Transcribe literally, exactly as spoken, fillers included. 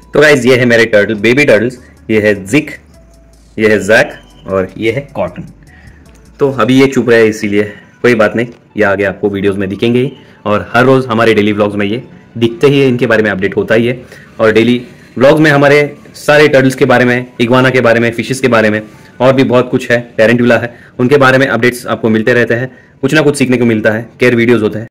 तो गाइज ये है मेरे टर्टल, बेबी टर्टल्स। ये है जिक, ये है जैक और ये है कॉटन। तो अभी ये चुप रहा है इसीलिए कोई बात नहीं, ये आगे आपको वीडियोस में दिखेंगे ही और हर रोज़ हमारे डेली व्लॉग्स में ये दिखते ही है, इनके बारे में अपडेट होता ही है। और डेली व्लॉग्स में हमारे सारे टर्टल्स के बारे में, इग्वाना के बारे में, फिशेस के बारे में और भी बहुत कुछ है, टेरेंटुला है, उनके बारे में अपडेट्स आपको मिलते रहते हैं। कुछ ना कुछ सीखने को मिलता है, केयर वीडियोज़ होते हैं।